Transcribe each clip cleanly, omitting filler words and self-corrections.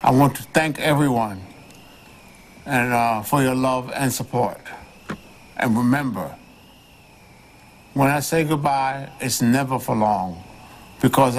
I want to thank everyone and for your love and support. And remember, when I say goodbye, it's never for long, because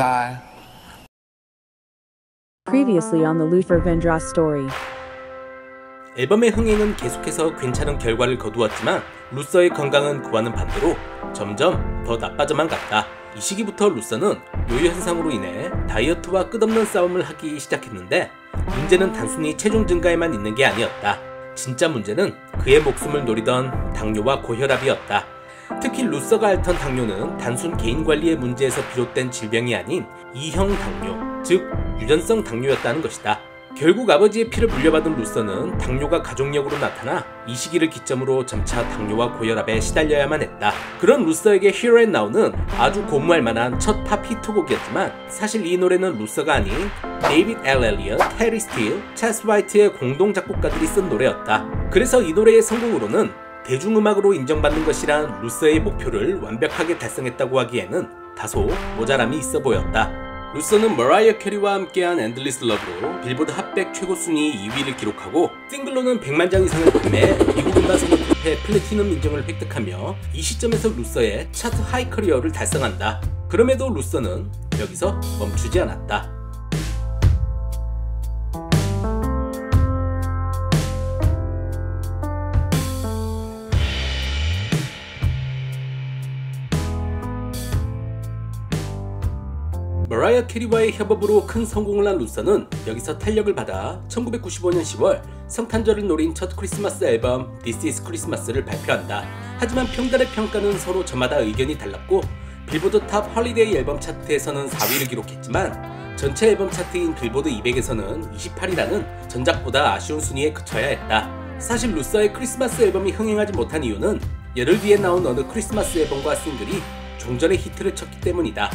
Previously on the Luther Vandross story. 앨범의 흥행은 계속해서 괜찮은 결과를 거두었지만 루서의 건강은 그와는 반대로 점점 더 나빠져만 갔다. 이 시기부터 루서는 요요 현상으로 인해 다이어트와 끝없는 싸움을 하기 시작했는데 문제는 단순히 체중 증가에만 있는 게 아니었다. 진짜 문제는 그의 목숨을 노리던 당뇨와 고혈압이었다. 특히 루서가 앓던 당뇨는 단순 개인관리의 문제에서 비롯된 질병이 아닌 2형 당뇨, 즉 유전성 당뇨였다는 것이다. 결국 아버지의 피를 물려받은 루서는 당뇨가 가족력으로 나타나 이 시기를 기점으로 점차 당뇨와 고혈압에 시달려야만 했다. 그런 루서에게 Here and Now는 아주 고무할 만한 첫 팝 히트곡이었지만 사실 이 노래는 루서가 아닌 데이빗 엘 엘리엇, 테리 스틸, 찰스 화이트의 공동 작곡가들이 쓴 노래였다. 그래서 이 노래의 성공으로는 대중음악으로 인정받는 것이란 루서의 목표를 완벽하게 달성했다고 하기에는 다소 모자람이 있어 보였다. 루서는 머라이어 캐리와 함께한 엔들리스 러브로 빌보드 핫100 최고 순위 2위를 기록하고 싱글로는 100만 장 이상을 판매해 미국 음반 선호grup의 플래티넘 인정을 획득하며 이 시점에서 루서의 차트 하이 커리어를 달성한다. 그럼에도 루서는 여기서 멈추지 않았다. 머라이어 캐리와의 협업으로 큰 성공을 한 루서는 여기서 탄력을 받아 1995년 10월 성탄절을 노린 첫 크리스마스 앨범 This is Christmas를 발표한다. 하지만 평단의 평가는 서로 저마다 의견이 달랐고 빌보드 탑 홀리데이 앨범 차트에서는 4위를 기록했지만 전체 앨범 차트인 빌보드 200에서는 28이라는 전작보다 아쉬운 순위에 그쳐야 했다. 사실 루서의 크리스마스 앨범이 흥행하지 못한 이유는 열흘 뒤에 나온 어느 크리스마스 앨범과 싱글이 종전의 히트를 쳤기 때문이다.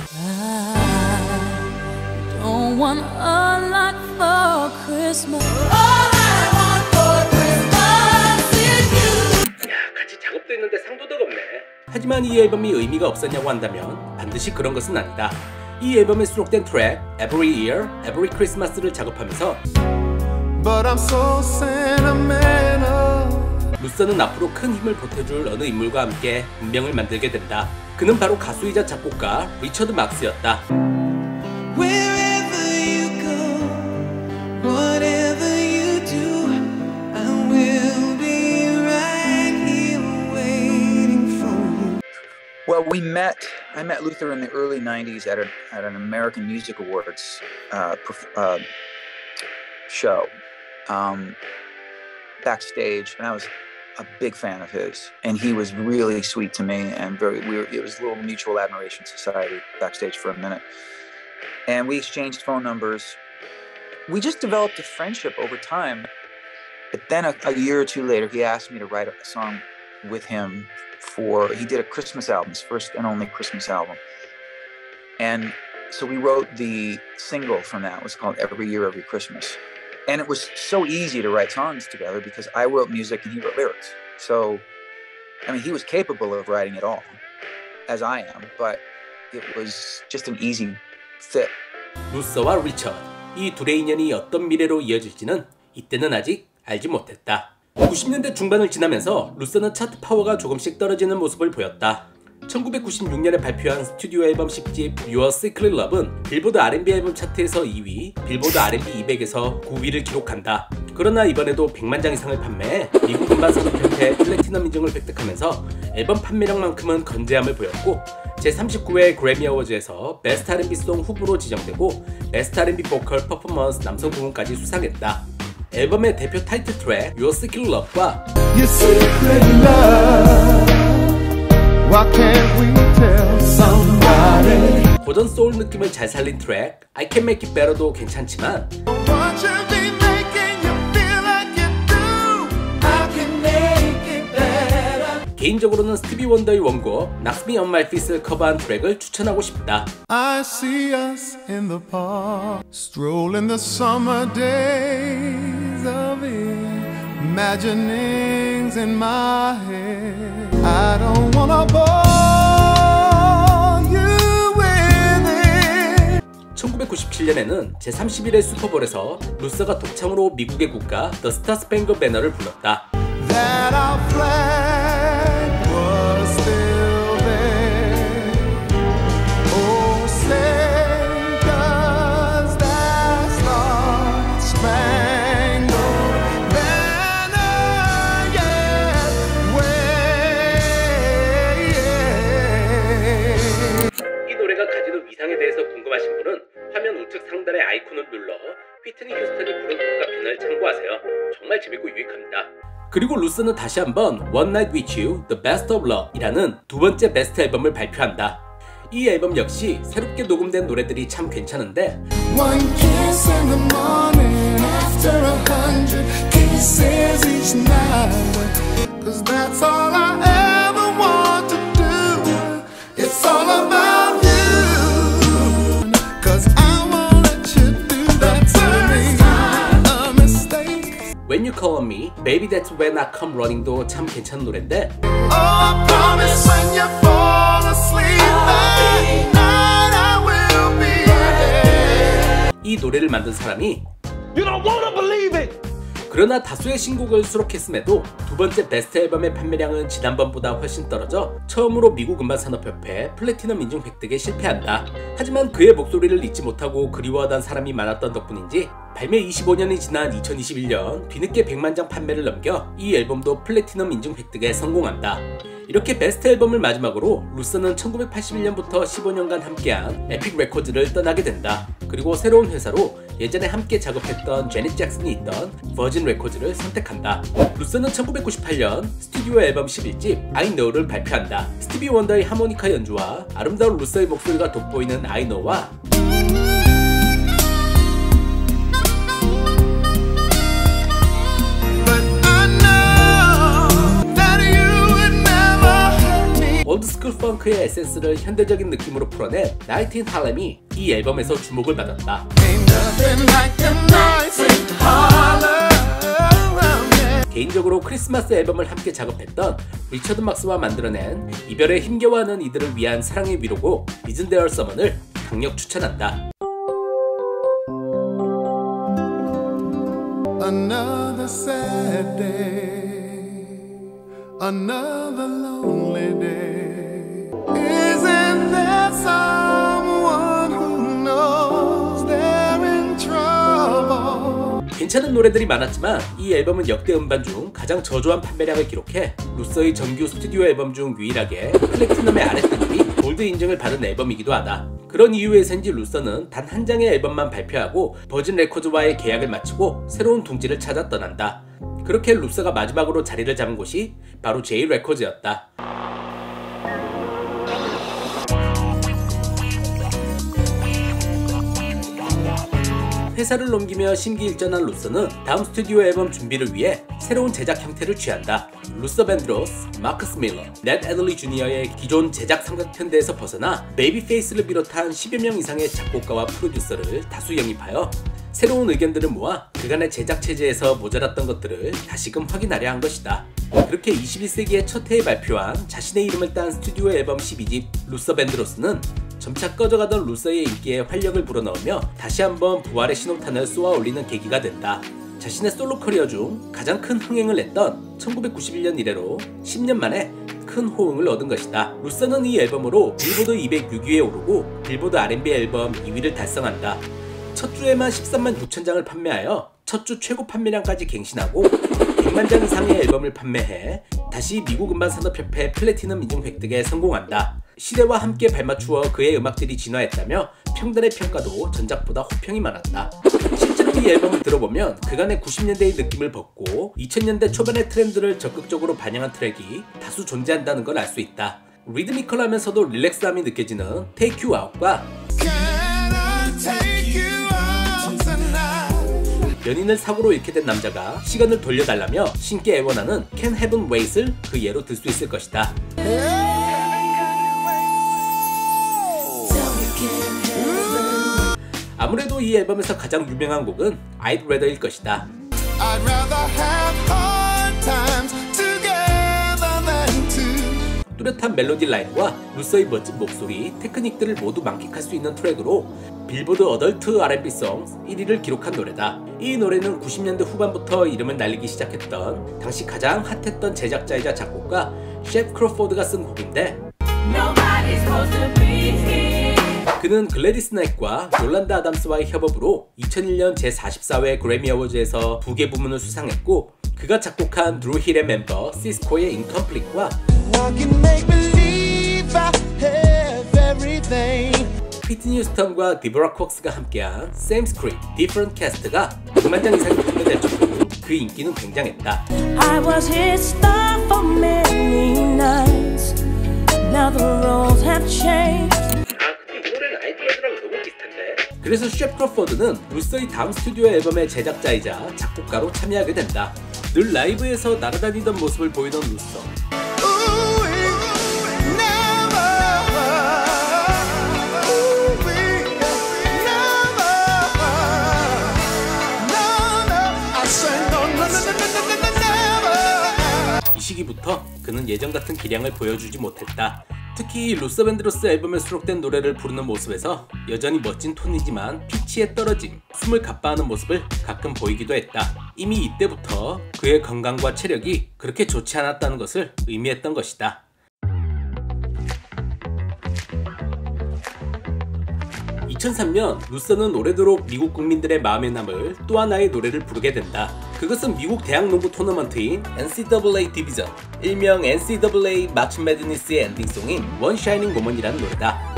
Don't want a lot for Christmas. All I want for Christmas is you. 야, 같이 작업도 했는데 상도덕 없네. 하지만 이 앨범이 의미가 없었냐고 한다면 반드시 그런 것은 아니다. 이 앨범에 수록된 트랙 Every Year, Every Christmas를 작업하면서 But I'm so sentimental. 루서는 앞으로 큰 힘을 보태줄 어느 인물과 함께 운명을 만들게 된다. 그는 바로 가수이자 작곡가 리처드 막스였다. Wherever you go, whatever you do, I will be right here waiting for you. Well, I met Luther in the early 90s at an American Music Awards show, backstage, and I was a big fan of his, and he was really sweet to me, and it was a little mutual admiration society backstage for a minute. And we exchanged phone numbers. We just developed a friendship over time. But then a year or two later, he asked me to write a song with him he did a Christmas album, his first and only Christmas album. And so we wrote the single from that. It was called Every Year, Every Christmas. And it was so easy to write songs together because I wrote music and he wrote lyrics. So, I mean, he was capable of writing it all, as I am, but it was just an easy fit. 루서와 리처드, 이 둘의 인연이 어떤 미래로 이어질지는 이때는 아직 알지 못했다. 90년대 중반을 지나면서 루서는 차트 파워가 조금씩 떨어지는 모습을 보였다. 1996년에 발표한 스튜디오 앨범 10집 Your Secret Love은 빌보드 R&B 앨범 차트에서 2위, 빌보드 R&B 200에서 9위를 기록한다. 그러나 이번에도 100만 장 이상을 판매해 미국 음반 산업협회 플래티넘 인증을 획득하면서 앨범 판매량만큼은 건재함을 보였고 제39회 그래미 어워즈에서 베스트 R&B 송 후보로 지정되고 베스트 R&B 보컬 퍼포먼스 남성 부문까지 수상했다. 앨범의 대표 타이틀 트랙 Your Secret Love과 Your secret love, why can't we tell somebody? 고전 소울 느낌을 잘 살린 트랙 I Can Make It Better도 괜찮지만 What you be making you feel like you do? I can make it better. 개인적으로는 스티비 원더의 원곡 Knocks Me On My Feet을 커버한 트랙을 추천하고 싶다. I see us in the park, strolling the summer days of imaginings in my head. I don't wanna bore you with it. 1997년에는 제31회 슈퍼볼에서 루서가 독창으로 미국의 국가 The Star Spangled Banner를 불렀다. That our flag was still there. Oh, say does that star-spangled banner yet wave? 이 노래가 가지는 위상에 대해서 궁금하신 분은 화면 우측 상단의 아이콘을 눌러 휘트니 휴스턴이 부른 국가편을 참고하세요. 정말 재밌고 유익합니다. 그리고 루서는 다시 한번 One Night With You, The Best of Love 이라는 두 번째 베스트 앨범을 발표한다. 이 앨범 역시 새롭게 녹음된 노래들이 참 괜찮은데 One kiss in the morning after 100 kisses each night. 'Cause that's all I ever want to do. It's all about you. 'Cause I won't let you do that to me. A mistake. When You Call On Me, Baby That's When I Come Running도 참 괜찮은 노래인데 Oh, I promise when you fall asleep that night I will be there. 이 노래를 만든 사람이 You don't wanna believe it! 그러나 다수의 신곡을 수록했음에도 두 번째 베스트 앨범의 판매량은 지난번보다 훨씬 떨어져 처음으로 미국 음반산업협회 플래티넘 인증 획득에 실패한다. 하지만 그의 목소리를 잊지 못하고 그리워하던 사람이 많았던 덕분인지 발매 25년이 지난 2021년 뒤늦게 100만 장 판매를 넘겨 이 앨범도 플래티넘 인증 획득에 성공한다. 이렇게 베스트 앨범을 마지막으로 루서는 1981년부터 15년간 함께한 에픽 레코드를 떠나게 된다. 그리고 새로운 회사로 예전에 함께 작업했던 제닛 잭슨이 있던 버진 레코드를 선택한다. 루서는 1998년 스튜디오 앨범 11집 I Know를 발표한다. 스티비 원더의 하모니카 연주와 아름다운 루서의 목소리가 돋보이는 I Know와 올드스쿨 펑크의 에센스를 현대적인 느낌으로 풀어낸 Night in Harlem이 이 앨범에서 주목을 받았다. Ain't nothing like them nights in Harlem. 개인적으로 크리스마스 앨범을 함께 작업했던 리처드 막스와 만들어낸 이별에 힘겨워하는 이들을 위한 사랑의 위로곡 Isn't There Someone을 강력 추천한다. Another sad day, another lonely day. Isn't there someone who knows they're in trouble? 괜찮은 노래들이 많았지만 이 앨범은 역대 음반 중 가장 저조한 판매량을 기록해 루서의 정규 스튜디오 앨범 중 유일하게 플래티넘의 아랫등급이 골드 인증을 받은 앨범이기도 하다. 그런 이유에서인지 루서는 단 한 장의 앨범만 발표하고 버진 레코드와의 계약을 마치고 새로운 둥지를 찾아 떠난다. 그렇게 루서가 마지막으로 자리를 잡은 곳이 바로 제이 레코드였다. 회사를 넘기며 심기일전한 루서는 다음 스튜디오 앨범 준비를 위해 새로운 제작 형태를 취한다. 루서 밴드로스, 마커스 밀러, 넷 애들리 주니어의 기존 제작 삼각편대에서 벗어나 베이비페이스를 비롯한 10여 명 이상의 작곡가와 프로듀서를 다수 영입하여 새로운 의견들을 모아 그간의 제작 체제에서 모자랐던 것들을 다시금 확인하려 한 것이다. 그렇게 21세기의 첫 해에 발표한 자신의 이름을 딴 스튜디오 앨범 12집 루서 밴드로스는 점차 꺼져가던 루서의 인기에 활력을 불어넣으며 다시 한번 부활의 신호탄을 쏘아 올리는 계기가 된다. 자신의 솔로 커리어 중 가장 큰 흥행을 냈던 1991년 이래로 10년 만에 큰 호응을 얻은 것이다. 루서는 이 앨범으로 빌보드 206위에 오르고 빌보드 R&B 앨범 2위를 달성한다. 첫 주에만 13만 6천 장을 판매하여 첫 주 최고 판매량까지 갱신하고 100만 장 이상의 앨범을 판매해 다시 미국 음반산업협회 플래티넘 인증 획득에 성공한다. 시대와 함께 발맞추어 그의 음악들이 진화했다며 평단의 평가도 전작보다 호평이 많았다. 실제로 이 앨범을 들어보면 그간의 90년대의 느낌을 벗고 2000년대 초반의 트렌드를 적극적으로 반영한 트랙이 다수 존재한다는 걸 알 수 있다. 리드미컬하면서도 릴렉스함이 느껴지는 Take You Out과 연인을 사고로 잃게 된 남자가 시간을 돌려달라며 신께 애원하는 Can't Heaven Wait을 그 예로 들 수 있을 것이다. 아무래도 이 앨범에서 가장 유명한 곡은 I'd Rather일 것이다. 뚜렷한 멜로디 라인과 루서의 멋진 목소리, 테크닉들을 모두 만끽할 수 있는 트랙으로 빌보드 어덜트 R&B송 1위를 기록한 노래다. 이 노래는 90년대 후반부터 이름을 날리기 시작했던 당시 가장 핫했던 제작자이자 작곡가 셰프 크로포드가 쓴 곡인데, 그는 글래디스 나잇과 롤란드 아담스와의 협업으로 2001년 제44회 그래미 어워즈에서 2개 부문을 수상했고, 그가 작곡한 드루 힐의 멤버 시스코의 인컴플릿과 휘트니 휴스턴과 디보라 콕스가 함께한 Same Script, Different Cast가 100만 장 이상이 판매될 정도로 그 인기는 굉장했다. I was his star for many nights. Now the roles have changed. 근데 이 노래는 아이디어들하고 너무 비슷한데? 그래서 셰프 크로포드는 루서의 다음 스튜디오 앨범의 제작자이자 작곡가로 참여하게 된다. 늘 라이브에서 날아다니던 모습을 보이던 루서. 이 시기부터 그는 예전 같은 기량을 보여주지 못했다. 특히 루서 밴드로스 앨범에 수록된 노래를 부르는 모습에서 여전히 멋진 톤이지만 피치에 떨어짐, 숨을 가빠하는 모습을 가끔 보이기도 했다. 이미 이때부터 그의 건강과 체력이 그렇게 좋지 않았다는 것을 의미했던 것이다. 2003년 루서는 오래도록 미국 국민들의 마음에 남을 또 하나의 노래를 부르게 된다. 그것은 미국 대학 농구 토너먼트인 NCAA 디비전, 일명 NCAA 마치 매드니스의 엔딩송인 One Shining Moment이라는 노래다.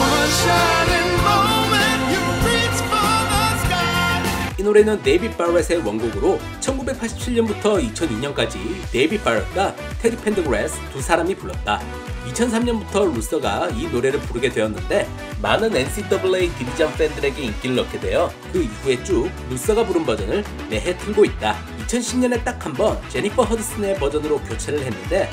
이 노래는 데이빗 바렛의 원곡으로 1987년부터 2002년까지 데이빗 바렛과 테리 펜더그라스 두 사람이 불렀다. 2003년부터 루서가 이 노래를 부르게 되었는데, 많은 NCAA 디비전 팬들에게 인기를 얻게 되어 그 이후에 쭉 루서가 부른 버전을 매해 틀고 있다. 2010년에 딱 한 번 제니퍼 허드슨의 버전으로 교체를 했는데,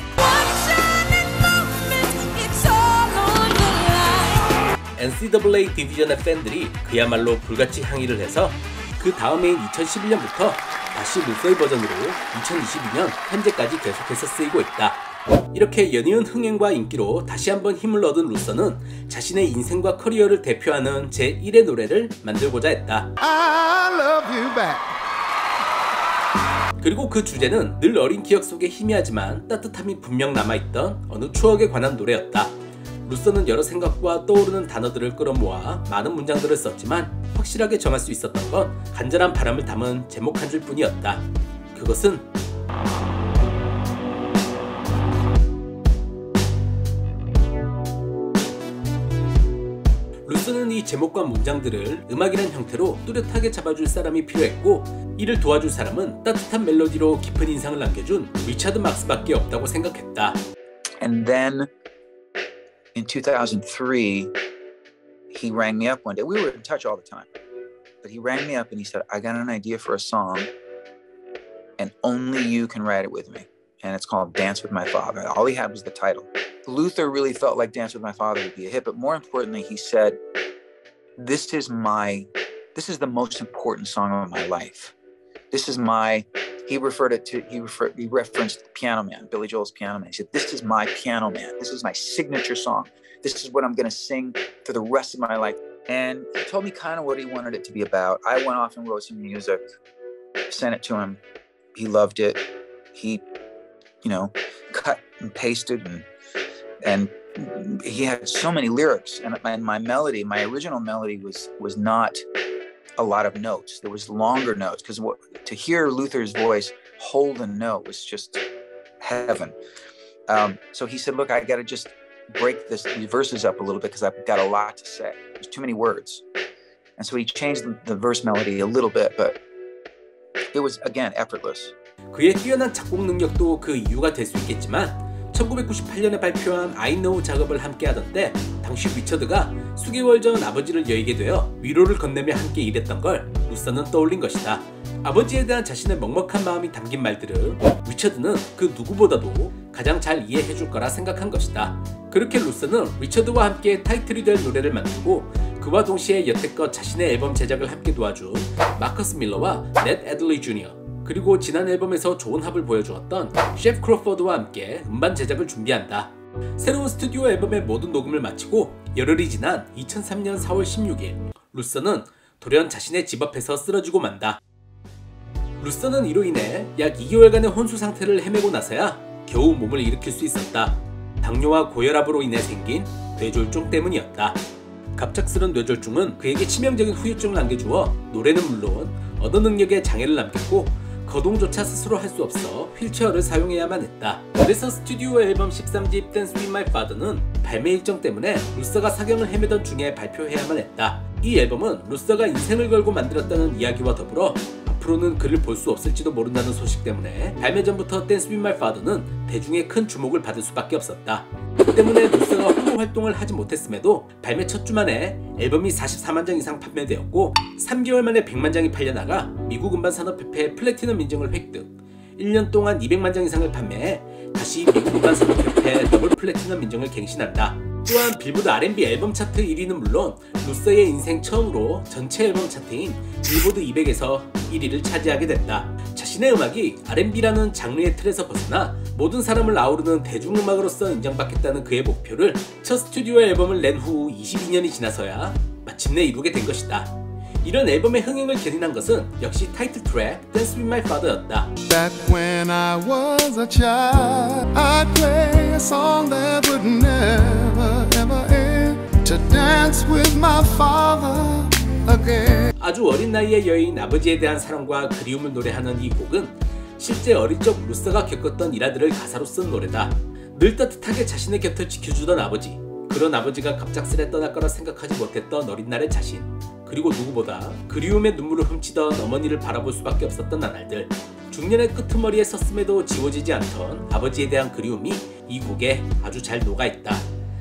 NCAA 디비전의 팬들이 그야말로 불같이 항의를 해서 그 다음해인 2011년부터 다시 루서의 버전으로 2022년 현재까지 계속해서 쓰이고 있다. 이렇게 연이은 흥행과 인기로 다시 한번 힘을 얻은 루서는 자신의 인생과 커리어를 대표하는 제1의 노래를 만들고자 했다. I love you back. 그리고 그 주제는 늘 어린 기억 속에 희미하지만 따뜻함이 분명 남아있던 어느 추억에 관한 노래였다. 루서는 여러 생각과 떠오르는 단어들을 끌어모아 많은 문장들을 썼지만 확실하게 정할 수 있었던 건 간절한 바람을 담은 제목 한 줄 뿐이었다. 그것은 루서는 이 제목과 문장들을 음악이란 형태로 뚜렷하게 잡아줄 사람이 필요했고, 이를 도와줄 사람은 따뜻한 멜로디로 깊은 인상을 남겨준 리차드 막스밖에 없다고 생각했다. And then in 2003, he rang me up one day. We were in touch all the time, but he rang me up and he said, I got an idea for a song and only you can write it with me. And it's called Dance With My Father. All he had was the title. Luther really felt like Dance With My Father would be a hit, but more importantly, he said, this is the most important song of my life. He referenced Piano Man, Billy Joel's Piano Man. He said, this is my Piano Man. This is my signature song. This is what I'm going to sing for the rest of my life. And he told me kind of what he wanted it to be about. I went off and wrote some music, sent it to him. He loved it. He, cut and pasted and he had so many lyrics. And my melody, my original melody was not a lot of notes. There was longer notes because to hear Luther's voice hold a note was just heaven. So he said, look, I got to just break these verses up a little bit because I've got a lot to say. There's too many words. And so he changed the verse melody a little bit, but it was, again, effortless. 그의 뛰어난 작곡 능력도 그 이유가 될 수 있겠지만 1998년에 발표한 I Know 작업을 함께 하던 때 당시 리처드가 수개월 전 아버지를 여의게 되어 위로를 건네며 함께 일했던 걸 루서는 떠올린 것이다. 아버지에 대한 자신의 먹먹한 마음이 담긴 말들을 리처드는 그 누구보다도 가장 잘 이해해줄 거라 생각한 것이다. 그렇게 루서는 리처드와 함께 타이틀이 될 노래를 만들고 그와 동시에 여태껏 자신의 앨범 제작을 함께 도와준 마커스 밀러와 넷 애들리 주니어, 그리고 지난 앨범에서 좋은 합을 보여주었던 셰프 크로포드와 함께 음반 제작을 준비한다. 새로운 스튜디오 앨범의 모든 녹음을 마치고 열흘이 지난 2003년 4월 16일 루서는 돌연 자신의 집 앞에서 쓰러지고 만다. 루서는 이로 인해 약 2개월간의 혼수 상태를 헤매고 나서야 겨우 몸을 일으킬 수 있었다. 당뇨와 고혈압으로 인해 생긴 뇌졸중 때문이었다. 갑작스런 뇌졸중은 그에게 치명적인 후유증을 안겨주어 노래는 물론 언어 능력에 장애를 남겼고 거동조차 스스로 할 수 없어 휠체어를 사용해야만 했다. 그래서 스튜디오 앨범 13집 Dance With My Father는 발매 일정 때문에 루서가 사경을 헤매던 중에 발표해야만 했다. 이 앨범은 루서가 인생을 걸고 만들었다는 이야기와 더불어 앞으로는 그를 볼 수 없을지도 모른다는 소식 때문에 발매 전부터 Dance With My Father는 대중의 큰 주목을 받을 수밖에 없었다. 그 때문에 루서가 홍보 활동을 하지 못했음에도 발매 첫 주 만에 앨범이 44만 장 이상 판매되었고 3개월 만에 100만 장이 팔려나가 미국 음반산업협회 플래티넘 인증을 획득, 1년 동안 200만 장 이상을 판매해 다시 미국 음반산업협회 더블 플래티넘 인증을 갱신한다. 또한 빌보드 R&B 앨범 차트 1위는 물론 루서의 인생 처음으로 전체 앨범 차트인 빌보드 200에서 1위를 차지하게 됐다. 자신의 음악이 R&B라는 장르의 틀에서 벗어나 모든 사람을 아우르는 대중음악으로서 인정받겠다는 그의 목표를 첫 스튜디오 앨범을 낸 후 22년이 지나서야 마침내 이루게 된 것이다. 이런 앨범의 흥행을 견인한 것은 역시 타이틀 트랙 Dance With My Father였다. Back when I was a child, I'd play a song that would never ever end, to dance with my father again. 아주 어린 나이의 여인 아버지에 대한 사랑과 그리움을 노래하는 이 곡은 실제 어릴 적 루서가 겪었던 일화들을 가사로 쓴 노래다. 늘 따뜻하게 자신의 곁을 지켜주던 아버지, 그런 아버지가 갑작스레 떠날 거라 생각하지 못했던 어린 날의 자신, 그리고 누구보다 그리움의 눈물을 훔치던 어머니를 바라볼 수밖에 없었던 나날들, 중년의 끄트머리에 섰음에도 지워지지 않던 아버지에 대한 그리움이 이 곡에 아주 잘 녹아있다.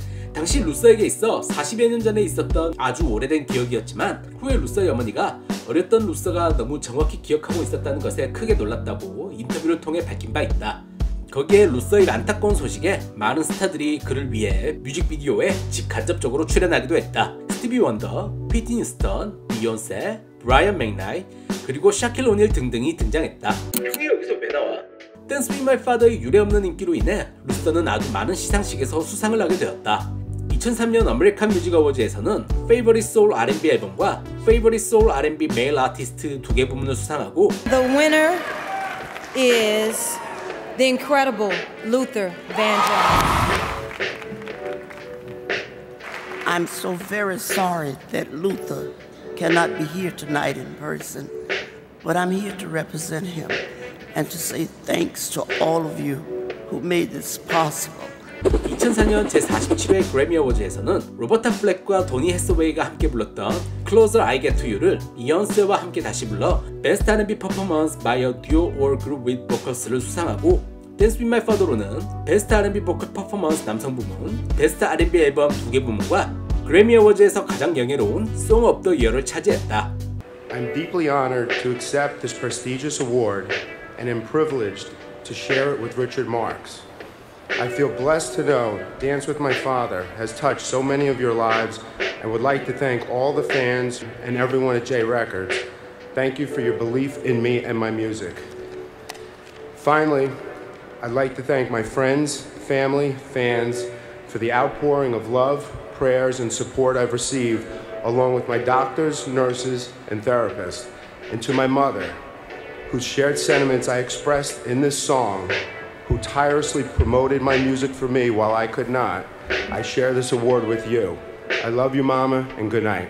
당시 루서에게 있어 40여 년 전에 있었던 아주 오래된 기억이었지만 후에 루서의 어머니가 어렸던 루서가 너무 정확히 기억하고 있었다는 것에 크게 놀랐다고 인터뷰를 통해 밝힌 바 있다. 거기에 루서의 안타까운 소식에 많은 스타들이 그를 위해 뮤직비디오에 직간접적으로 출연하기도 했다. 스티비 원더, 피트니 휴스턴, 비욘세, 브라이언 맥나이트, 그리고 샤킬 오닐 등등이 등장했다. 그게 여기서 왜 나와? Dance With My Father의 유례없는 인기로 인해 루서는 아주 많은 시상식에서 수상을 하게 되었다. 2003년 아메리칸 뮤직 어워즈에서는 Favorite Soul R&B 앨범과 Favorite Soul R&B Male Artist 2개 부문을 수상하고 The winner is the incredible Luther Vandross. I'm so very sorry that Luther cannot be here tonight in person, but I'm here to represent him and to say thanks to all of you who made this possible. 2004년 제47회 그래미 어워즈에서는 로버타 플렉과 도니 해서웨이가 함께 불렀던 Closer I Get To You를 비욘세와 함께 다시 불러 Best R&B Performance by a Duo or Group with Vocals를 수상하고 Dance With My Father로는 Best R&B Vocal Performance 남성 부문, Best R&B 앨범 2개 부문과 그래미 어워즈에서 가장 영예로운 Song of the Year를 차지했다. I'm deeply honored to accept this prestigious award and am privileged to share it with Richard Marx. I feel blessed to know Dance With My Father has touched so many of your lives and would like to thank all the fans and everyone at J Records. Thank you for your belief in me and my music. Finally, I'd like to thank my friends, family, fans for the outpouring of love, prayers, and support I've received, along with my doctors, nurses, and therapists, and to my mother, whose shared sentiments I expressed in this song, who tirelessly promoted my music for me while I could not. I share this award with you. I love you, Mama, and good night.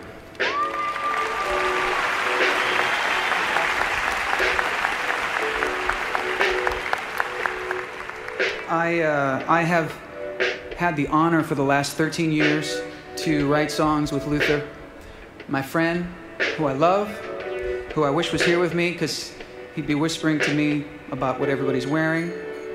I have had the honor for the last 13 years to write songs with Luther, my friend, who I love, who I wish was here with me because he'd be whispering to me about what everybody's wearing.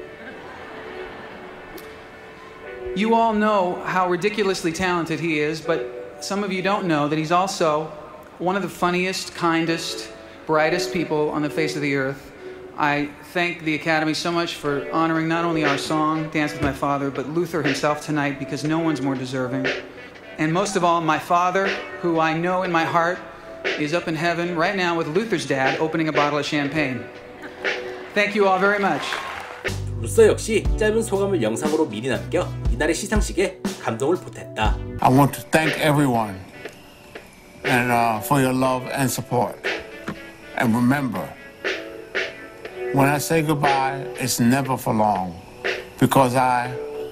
You all know how ridiculously talented he is, but some of you don't know that he's also one of the funniest, kindest, brightest people on the face of the earth. I thank the Academy so much for honoring not only our song, Dance With My Father, but Luther himself tonight, because no one's more deserving. And most of all, my father, who I know in my heart is up in heaven right now with Luther's dad opening a bottle of champagne. Thank you all very much. 루서 역시 짧은 소감을 영상으로 미리 남겨 이날의 시상식에 감동을 보탰다. I want to thank everyone and for your love and support. And remember, when I say goodbye, it's never for long, because I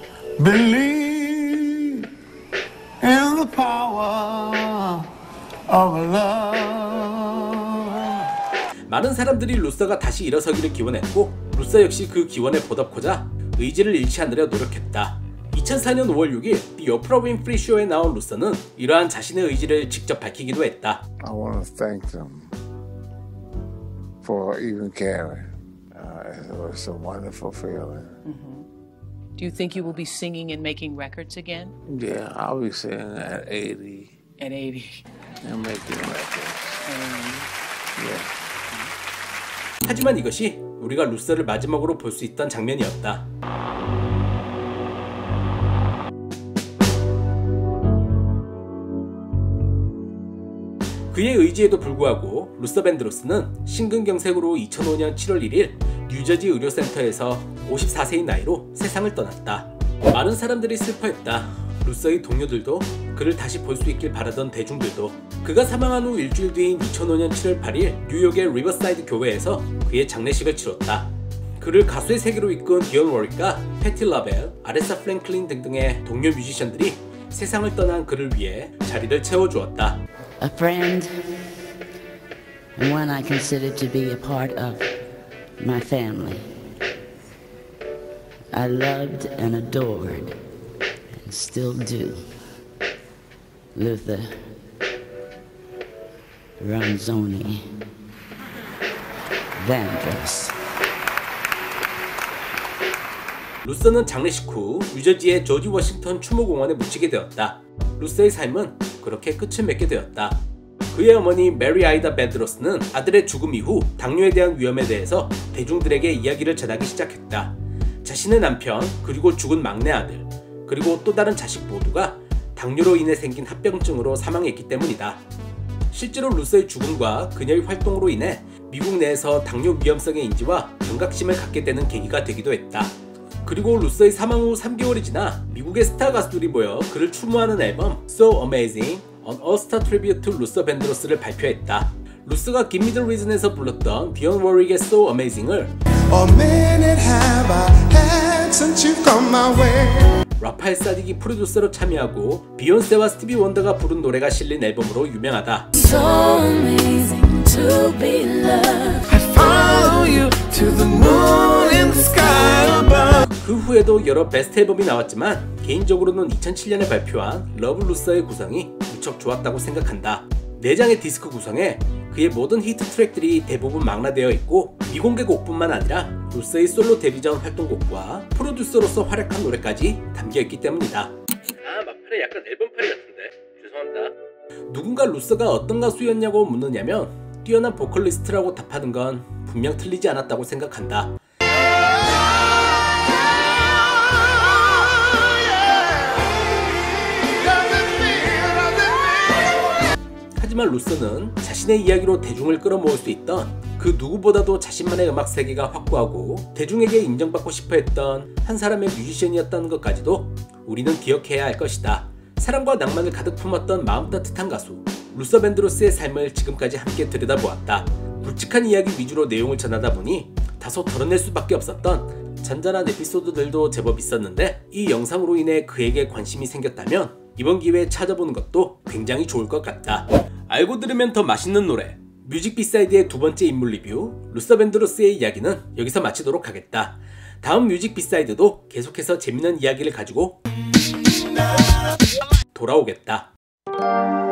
believe in the power of love. 많은 사람들이 루서가 다시 일어서기를 기원했고 루서 역시 그 기원에 보답하자 의지를 잃지 않으려 노력했다. 2004년 5월 6일 The Oprah Winfrey Show에 나온 루서는 이러한 자신의 의지를 직접 밝히기도 했다. I want to thank them for even caring. It was a wonderful feeling. Do you think you will be singing and making records again? Yeah, I'll be singing at 80. At 80. And making records. Yeah. 하지만 이것이 우리가 루서를 마지막으로 볼 수 있던 장면이었다. 그의 의지에도 불구하고 루서 밴드로스는 심근경색으로 2005년 7월 1일 뉴저지 의료센터에서 54세의 나이로 세상을 떠났다. 많은 사람들이 슬퍼했다. 루서의 동료들도 그를 다시 볼 수 있길 바라던 대중들도. 그가 사망한 후 일주일 뒤인 2005년 7월 8일 뉴욕의 리버사이드 교회에서 그의 장례식을 치렀다. 그를 가수의 세계로 이끈 디언 워릭과 패티 라벨, 아레사 프랭클린 등등의 동료 뮤지션들이 세상을 떠난 그를 위해 자리를 채워주었다. A friend, and one I consider to be a part of my family. I loved and adored, and still do, Luther Ranzoni Vandross. 루서는 장례식 후 뉴저지의 조지 워싱턴 추모공원에 묻히게 되었다. 루서의 삶은 그렇게 끝을 맺게 되었다. 그의 어머니 메리 아이다 밴드로스는 아들의 죽음 이후 당뇨에 대한 위험에 대해서 대중들에게 이야기를 전하기 시작했다. 자신의 남편, 그리고 죽은 막내 아들, 그리고 또 다른 자식 모두가 당뇨로 인해 생긴 합병증으로 사망했기 때문이다. 실제로 루서의 죽음과 그녀의 활동으로 인해 미국 내에서 당뇨 위험성의 인지와 경각심을 갖게 되는 계기가 되기도 했다. 그리고 루서의 사망 후 3개월이 지나 미국의 스타 가수들이 모여 그를 추모하는 앨범 So Amazing, An All-Star Tribute to Luther Vandross를 발표했다. 루서가 Give Me The Reason에서 불렀던 디언 워릭의 So Amazing을 라파엘 사딕이 프로듀서로 참여하고 비욘세와 스티비 원더가 부른 노래가 실린 앨범으로 유명하다. So amazing to be loved. I follow you to the moon in the sky above. 그 후에도 여러 베스트 앨범이 나왔지만 개인적으로는 2007년에 발표한 러브 루서의 구성이 무척 좋았다고 생각한다. 4장의 디스크 구성에 그의 모든 히트 트랙들이 대부분 망라되어 있고 미공개 곡뿐만 아니라 루서의 솔로 데뷔 전 활동곡과 프로듀서로서 활약한 노래까지 담겨있기 때문이다. 막판에 약간 앨범팔이 같은데 죄송합니다. 누군가 루서가 어떤 가수였냐고 묻느냐면 뛰어난 보컬리스트라고 답하는 건 분명 틀리지 않았다고 생각한다. 하지만 루서는 자신의 이야기로 대중을 끌어모을 수 있던 그 누구보다도 자신만의 음악 세계가 확고하고 대중에게 인정받고 싶어 했던 한 사람의 뮤지션이었다는 것까지도 우리는 기억해야 할 것이다. 사랑과 낭만을 가득 품었던 마음 따뜻한 가수 루서 밴드로스의 삶을 지금까지 함께 들여다보았다. 굵직한 이야기 위주로 내용을 전하다 보니 다소 덜어낼 수밖에 없었던 잔잔한 에피소드들도 제법 있었는데 이 영상으로 인해 그에게 관심이 생겼다면 이번 기회에 찾아보는 것도 굉장히 좋을 것 같다. 알고 들으면 더 맛있는 노래 뮤직 비사이드의 두 번째 인물 리뷰 루서 밴드로스의 이야기는 여기서 마치도록 하겠다. 다음 뮤직 비사이드도 계속해서 재밌는 이야기를 가지고 돌아오겠다.